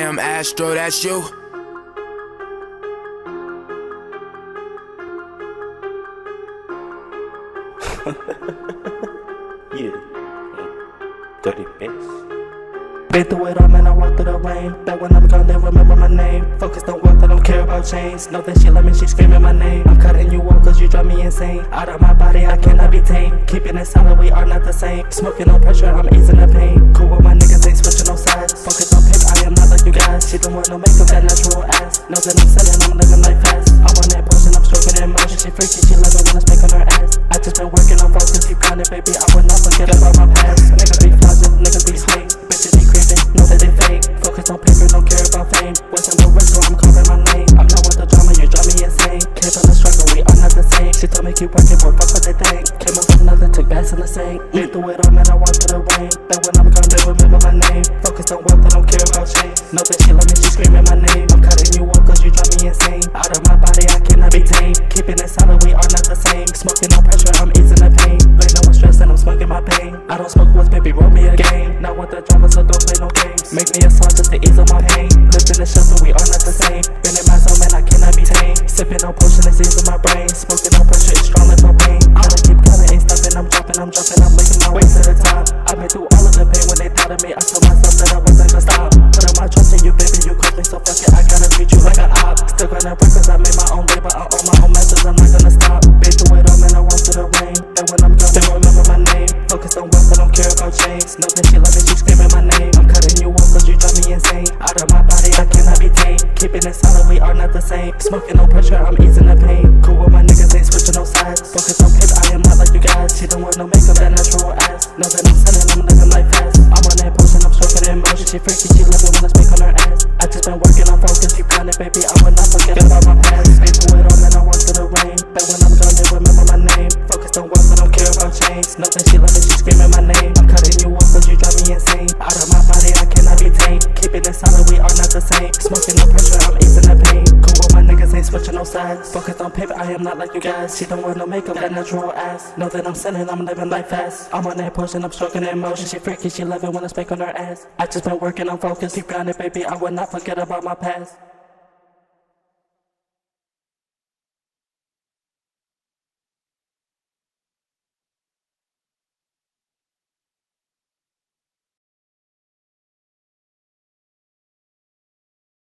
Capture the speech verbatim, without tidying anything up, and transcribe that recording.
Damn, Astro, that's you? Yeah, dirty bitch. Been through it all, man, I walk through the rain. Back when I'm gone, they remember my name. Focused on work, I don't care about chains. Know that she love me, she screaming my name. I'm cutting you off cause you drive me insane. Out of my body, I cannot be tamed. Keeping it solid, we are not the same. Smoking no pressure, I'm easing the pain. Cool with my niggas, ain't switching no sides. Focused on paper, I am not like you guys. She don't want no makeup, that natural ass. Know that I'm selling, I'm living life fast. I'm on that portion, I'm stroking that motion. She freaky, she love it when I speak on her ass. I just been working on focus, keep grinding, baby, I will not forget about my past. Niggas be flogging, niggas be snake. Bitches be creeping, know that they fake. Focus on paper, don't care about fame. Wasn't no risk, so I'm covering my name. I'm not with the drama, you drive me insane. Came from the struggle, we are not the same. She told me keep working, boy, fuck what they think. Came up with nothing, took baths in the sink. Been through it all, man, I walk through the rain. Back when I'm gone, they remember my name. Focused on wealth, I don't care about change. Know that she love me, she screaming my name. I'm cutting you off cause you drive me insane. Out of my body, I cannot be tamed. Keeping it solid, we are not the same. Smoking no pressure, I'm easing the pain. Blame no one stress and I'm smoking my pain. I don't smoke with baby, roll me a game. Not with the drama, so don't play no games. Make me a song just to ease on my pain. Lived in the shelter, we are not the same. Been in my zone, man, I cannot be tamed. Sipping no potion, it's easing my brain. Smoking no pressure, it's strong like propane. Gotta keep coming, ain't stopping, I'm dropping, I'm jumping, I'm making my way to the top. I've been through all of the pain when they thought of me. I told myself that I wasn't gonna stop. Put up my trust in you, baby, you cost me, so fuck it, I gotta treat you like an op. Still gonna break cause I made my own labor, I own my own message, I'm not gonna stop. Been through it all, man, I walk through the rain. And when I'm gone, they remember my name. Focused on wealth, I don't care about chains. Know that she love me, she screaming my name. I'm cutting you off cause you drive me insane. Out of my body, I cannot be tamed. Keeping it solid, we are not the same. Smoking no pressure, I'm easing the pain. Cool with my niggas, ain't switching no sides. Focused on paper, I am not like you guys. She don't want no makeup, that natural ass. Know that I'm selling, I'm living life fast. I'm on that potion, I'm stroking that motion. She freaky, she love it when I speak on her ass. I just been working on focus, keep grinding, baby, I will not forget about my past. Been through it all, man, I walk through the rain. Back when I'm gone, they remember my name. Focused on wealth, I don't care about chains. Know that she love me, she screaming my name. I'm cutting you off cause you drive me insane. Out of my body, I cannot be tamed. Keeping it solid, we are not the same. Smoking no pressure, I'm easing the pain. Cool with my niggas, ain't switching no sides. Focused on paper, I am not like you guys. She don't want no makeup, that natural ass. Know that I'm selling, I'm living life fast. I'm on that portion, I'm stroking that motion. She freaky, she love it when I speak on her ass. I just been working on focus, keep grinding, baby, I will not forget about my past.